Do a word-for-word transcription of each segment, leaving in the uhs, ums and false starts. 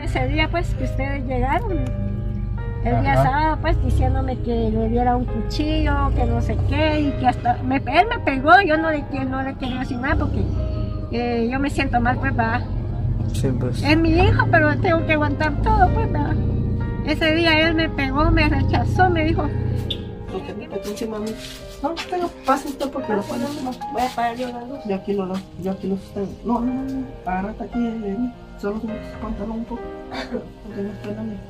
ese día pues que ustedes llegaron, el día Ajá. sábado pues diciéndome que le diera un cuchillo, que no sé qué, y que hasta, me, él me pegó, yo no le, no le quería decir nada porque eh, yo me siento mal pues va. Sí, pues. Es mi hijo, pero tengo que aguantar todo pues va. Ese día él me pegó, me rechazó, me dijo... No, pero pasa usted porque lo ponen. Voy a apagar yo la luz. Yo aquí lo, yo aquí lo estoy. No, no, no, agárrate aquí, eh, solo tienes que contarlo un poco. Porque no estoy dando.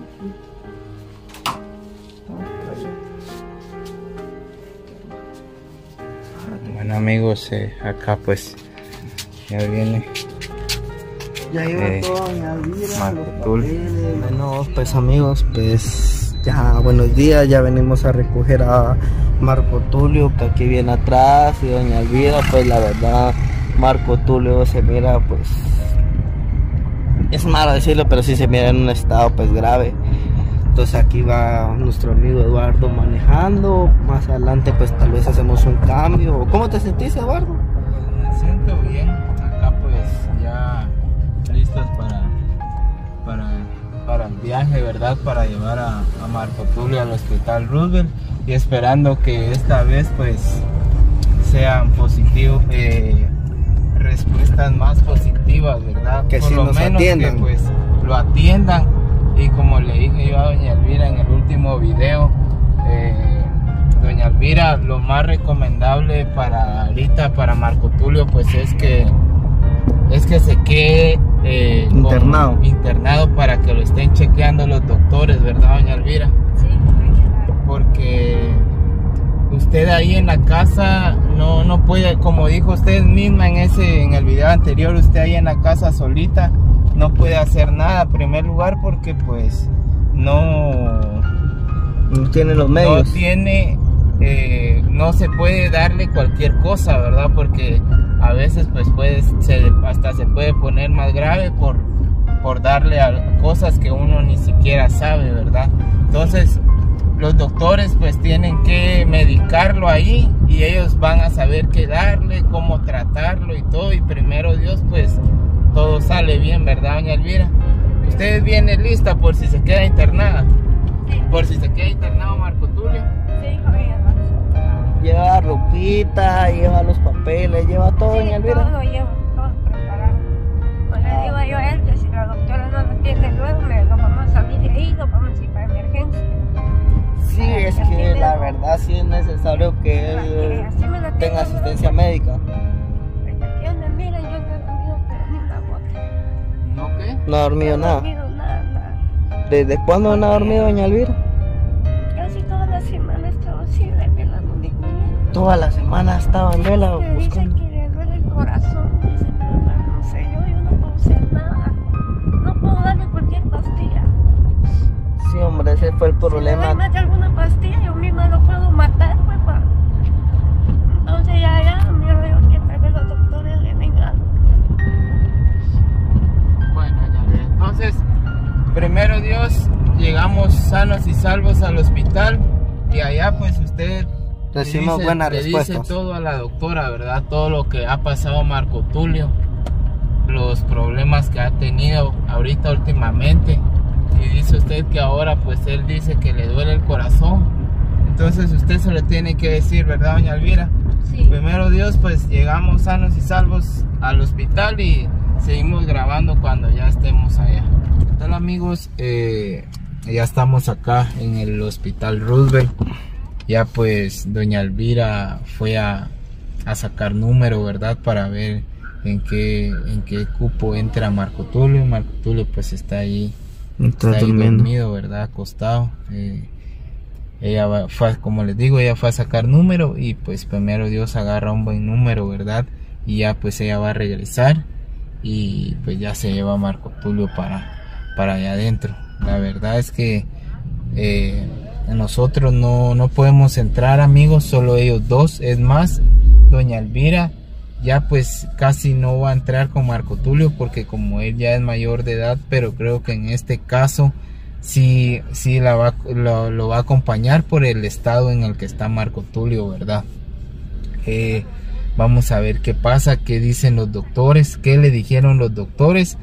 Bueno amigos, eh, acá pues ya viene. Ya iba Eh, todo en Alvira, Marco los Tulio. papeles. Bueno, pues amigos, pues ya buenos días, ya venimos a recoger a Marco Tulio, que aquí viene atrás, y doña Elvira. Pues la verdad, Marco Tulio se mira, pues, es malo decirlo, pero sí se mira en un estado pues grave. Entonces aquí va nuestro amigo Eduardo manejando. Más adelante pues tal vez hacemos un cambio. ¿Cómo te sentís, Eduardo? Me siento bien, acá pues ya listos para, para, para el viaje, ¿verdad? Para llevar a, a Marco Tulio al Hospital Roosevelt y esperando que esta vez pues sean positivos, eh, respuestas más positivas, ¿verdad? Que por sí lo nos menos atiendan. que pues lo atiendan. Y como le dije yo a doña Elvira en el último video, eh, doña Elvira, lo más recomendable para ahorita, para Marco Tulio, pues es que es que se quede eh, con- Internado. internado para que lo estén chequeando los doctores, ¿verdad, doña Elvira? Sí, Porque usted ahí en la casa no, no puede, como dijo usted misma en ese en el video anterior, usted ahí en la casa solita no puede hacer nada, en primer lugar porque pues no, No tiene los no medios. tiene, eh, no se puede darle cualquier cosa, ¿verdad? Porque a veces pues puede, se, hasta se puede poner más grave por, por darle a cosas que uno ni siquiera sabe, ¿verdad? Entonces los doctores pues tienen que medicarlo ahí y ellos van a saber qué darle, cómo tratarlo y todo, y primero Dios pues todo sale bien, ¿verdad, doña Elvira? ¿Usted viene lista por si se queda internada? sí, Por si se queda internado Marco Tulio. sí, oiga, Lleva ropita, lleva los papeles, lleva todo, sí, doña Elvira. todo lo llevo, todo preparado. No le digo yo a él que si la doctora no lo atiende luego, me lo vamos a salir de ahí, lo vamos a ir para emergencia. Sí, es que la verdad sí es necesario que él Así me lo tenga tengo, asistencia médica. Aquí donde miren, yo no he dormido pero ni una gota. ¿No qué? No ha dormido No he nada. dormido nada, nada. ¿Desde cuándo no ha dormido, doña Elvira? Casi toda la semana estaba así de vela, no digo. Toda la semana estaba en vela Me dice buscando. que le duele el corazón, dice, pero no sé, yo, yo no puedo hacer nada. No puedo darle cualquier pastilla. Sí, hombre, ese fue el Si le doy problema. más de alguna pastilla, yo misma lo puedo matar, pues, pa. Entonces ya, ya, miro yo que tal vez los doctores le den algo. Bueno, ya ve. Entonces, primero Dios, llegamos sanos y salvos al hospital y allá pues usted le Recibimos dice- buenas le dice respuestas. todo a la doctora, ¿verdad? Todo lo que ha pasado Marco Tulio, los problemas que ha tenido ahorita últimamente, y dice usted que ahora pues él dice que le duele el corazón. Entonces usted se lo tiene que decir, ¿verdad, doña Elvira? Sí. Primero Dios, pues llegamos sanos y salvos al hospital y seguimos grabando cuando ya estemos allá. ¿Qué tal, amigos? Eh, ya estamos acá en el Hospital Roosevelt. Ya pues doña Elvira fue a, a sacar número, ¿verdad? Para ver en qué, en qué cupo entra Marco Tulio. Marco Tulio pues está ahí, Está está ahí durmiendo. dormido, ¿verdad? Acostado. Eh, ella va- fue, como les digo, ella fue a sacar número y pues primero Dios agarra un buen número, ¿verdad? Y ya pues ella va a regresar y pues ya se lleva a Marco Tulio para, para allá adentro. La verdad es que eh, nosotros no, no podemos entrar, amigos, solo ellos dos. Es más, doña Elvira ya pues casi no va a entrar con Marco Tulio porque como él ya es mayor de edad, pero creo que en este caso sí, sí la va, lo, lo va a acompañar por el estado en el que está Marco Tulio, ¿verdad? Eh, vamos a ver qué pasa, qué dicen los doctores, qué le dijeron los doctores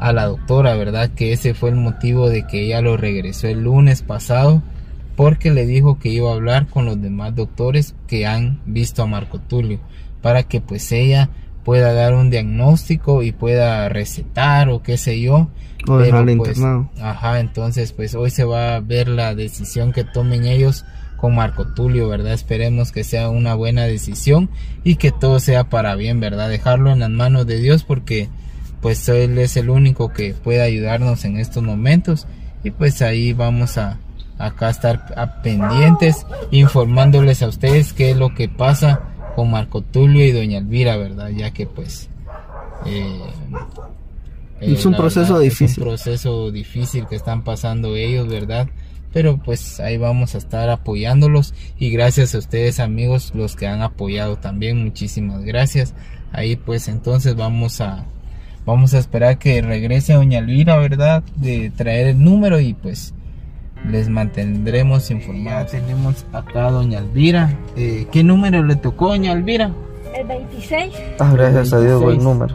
a la doctora, ¿verdad? Que ese fue el motivo de que ella lo regresó el lunes pasado, porque le dijo que iba a hablar con los demás doctores que han visto a Marco Tulio, para que pues ella pueda dar un diagnóstico y pueda recetar o qué sé yo. O dejarle pues, internado. Ajá, entonces pues hoy se va a ver la decisión que tomen ellos con Marco Tulio, ¿verdad? Esperemos que sea una buena decisión y que todo sea para bien, ¿verdad? Dejarlo en las manos de Dios, porque pues Él es el único que puede ayudarnos en estos momentos, y pues ahí vamos a acá estar a pendientes, informándoles a ustedes qué es lo que pasa con Marco Tulio y doña Elvira, ¿verdad? Ya que pues eh, eh, es un proceso verdad, difícil. Es un proceso difícil que están pasando ellos, ¿verdad? Pero pues ahí vamos a estar apoyándolos, y gracias a ustedes, amigos, los que han apoyado también, muchísimas gracias. Ahí pues entonces vamos a vamos a esperar que regrese doña Elvira, ¿verdad? De traer el número, y pues les mantendremos informados. Ya tenemos acá a doña Elvira. Eh, ¿Qué número le tocó, doña Elvira? El veintiséis. Ah, gracias a Dios, buen número.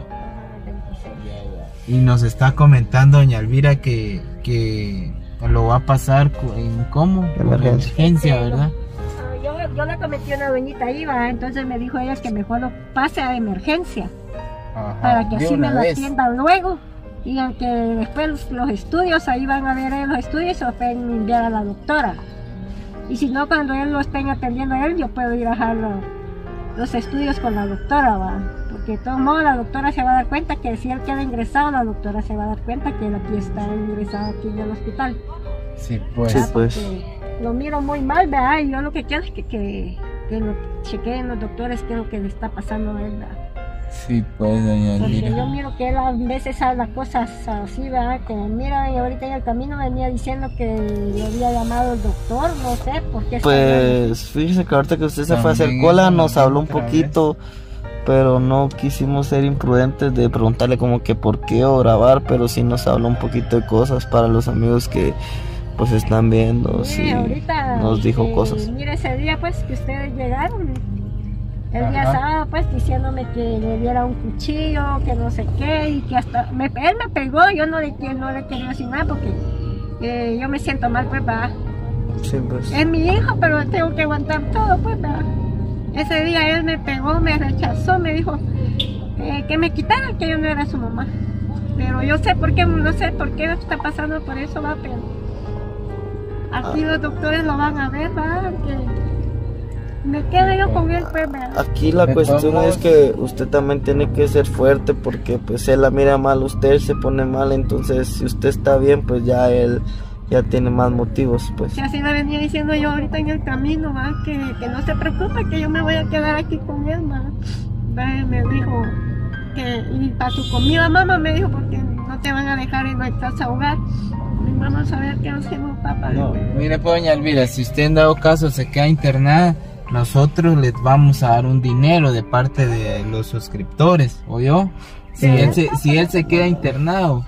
Y nos está comentando doña Elvira que, que lo va a pasar en cómo, Emergencia. emergencia, ¿verdad? Yo, yo le cometí una doñita Iva, entonces me dijo ella que mejor lo pase a emergencia, Ajá, para que de así una me lo vez. atiendan luego, y aunque después los, los estudios, ahí van a ver ellos los estudios y se los pueden enviar a la doctora. Y si no, cuando él lo estén atendiendo a él, yo puedo ir a dejar los, los estudios con la doctora, ¿va? Porque de todos modos la doctora se va a dar cuenta que si él queda ingresado, la doctora se va a dar cuenta que él aquí está ingresado aquí en el hospital. Sí, pues. Sí, Ah, pues. porque lo miro muy mal, ¿verdad? Y yo lo que quiero es que, que, que lo chequeen los doctores qué es lo que le está pasando a él, ¿verdad? Sí, pues, doña Porque Elvira. yo miro que él a veces habla cosas así, ¿verdad? Que mira, y ahorita en el camino venía diciendo que lo había llamado el doctor, no sé por qué. está hablando. Pues fíjese que ahorita que usted se fue a hacer También cola, eso nos lo habló un otra vez. poquito, pero no quisimos ser imprudentes de preguntarle como que por qué o grabar, pero sí nos habló un poquito de cosas para los amigos que pues están viendo, Sí, sí, ahorita, nos dijo eh, cosas. Mire, ese día pues que ustedes llegaron, el día Ajá. sábado pues diciéndome que le diera un cuchillo, que no sé qué, y que hasta, me, él me pegó, yo no le, no le quería decir nada porque eh, yo me siento mal, pues va, Sí, pues. es mi hijo, pero tengo que aguantar todo, pues va. Ese día él me pegó, me rechazó, me dijo eh, que me quitara, que yo no era su mamá, pero yo sé por qué, no sé por qué está pasando por eso, va, pero aquí los doctores lo van a ver, va, que me quedo yo con él, pues, ¿verdad? Aquí la De cuestión todos es que usted también tiene que ser fuerte, porque pues él la mira mal, usted él se pone mal, entonces si usted está bien, pues ya él ya tiene más motivos, pues. Que así le venía diciendo yo ahorita en el camino, va, que, que no se preocupe, que yo me voy a quedar aquí con él, va. Va, me dijo que, y para tu comida, mamá, me dijo, porque no te van a dejar en la casa hogar. Mi mamá saber qué hacemos, papá. No, mire pues, doña Elvira, si usted en dado caso se queda internada, nosotros les vamos a dar un dinero de parte de los suscriptores, ¿oyó? Si, Sí. él se, si él se queda internado,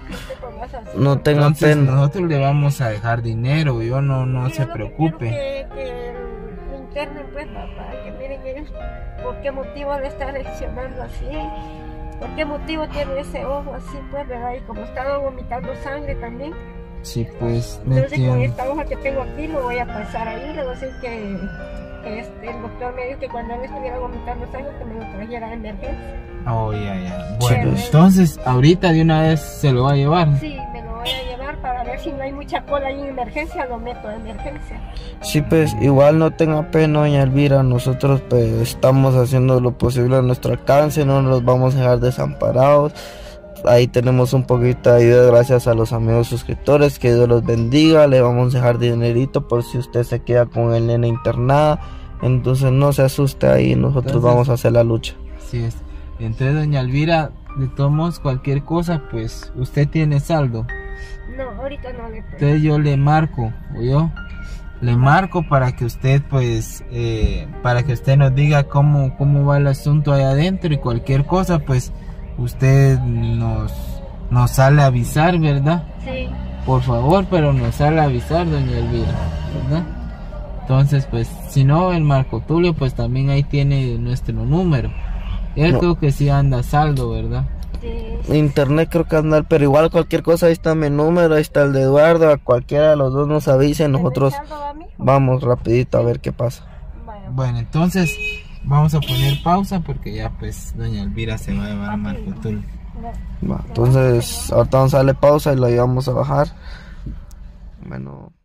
No tenga entonces pena. nosotros le vamos a dejar dinero, yo no, no Sí, se yo lo que preocupe. quiero Que, que lo internen, pues, papá, que miren ellos por qué motivo le está reaccionando así, por qué motivo tiene ese ojo así, pues, ¿verdad? Y como estaba vomitando sangre también. Sí, pues, no Entonces con entiendo. esta hoja que tengo aquí lo voy a pasar ahí, le voy a decir que, que este, el doctor me dijo que cuando él estuviera vomitando sangre que me lo trajera a emergencia. Oh, ya, ya. Bueno, Sí. entonces ahorita de una vez se lo va a llevar. Sí, me lo voy a llevar para ver si no hay mucha cola ahí en emergencia, lo meto a emergencia. Sí, pues igual no tenga pena, doña Elvira, nosotros pues estamos haciendo lo posible a nuestro alcance, no nos vamos a dejar desamparados. Ahí tenemos un poquito de ayuda gracias a los amigos suscriptores, que Dios los bendiga. Le vamos a dejar dinerito por si usted se queda con el nene internada, entonces no se asuste ahí, nosotros Entonces- vamos a hacer la lucha. Así es. Entonces, doña Elvira, de todos modos, cualquier cosa, pues usted tiene saldo. No, ahorita no le puedo. Entonces yo le marco, o yo le marco para que usted, pues, eh, para que usted nos diga cómo, cómo va el asunto ahí adentro, y cualquier cosa, pues, usted nos, nos sale a avisar, ¿verdad? Sí. Por favor, pero nos sale a avisar, doña Elvira, ¿verdad? Entonces, pues, si no, el Marco Tulio, pues también ahí tiene nuestro número. Él No. creo que sí anda saldo, ¿verdad? Este, Internet creo que andar, pero igual cualquier cosa, ahí está mi número, ahí está el de Eduardo, a cualquiera de los dos nos avisen, nosotros vamos rapidito a ver qué pasa. Bueno, Bueno, entonces vamos a poner pausa porque ya pues doña Elvira se va a llevar a Marco Tulio. Va, entonces ahorita vamos a darle pausa y lo llevamos a bajar. Bueno.